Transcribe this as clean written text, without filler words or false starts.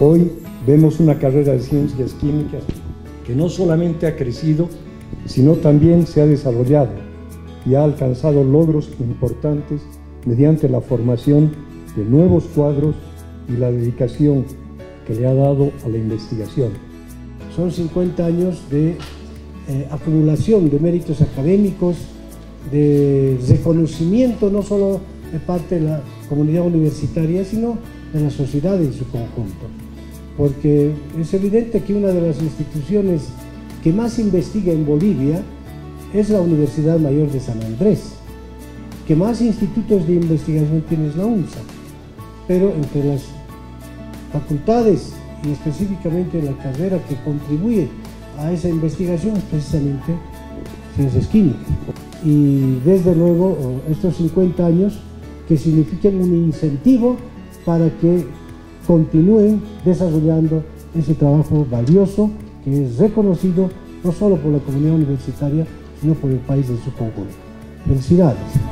Hoy vemos una carrera de ciencias químicas que no solamente ha crecido, sino también se ha desarrollado y ha alcanzado logros importantes mediante la formación de nuevos cuadros y la dedicación que le ha dado a la investigación. Son 50 años de acumulación de méritos académicos, de reconocimiento no solo de parte de la comunidad universitaria, sino de la sociedad en su conjunto. Porque es evidente que una de las instituciones que más investiga en Bolivia es la Universidad Mayor de San Andrés, que más institutos de investigación tiene es la UNSA, pero entre las facultades y específicamente la carrera que contribuye a esa investigación es precisamente ciencias químicas. Y desde luego estos 50 años que significan un incentivo para que continúen desarrollando ese trabajo valioso que es reconocido no solo por la comunidad universitaria, sino por el país en su conjunto. Felicidades.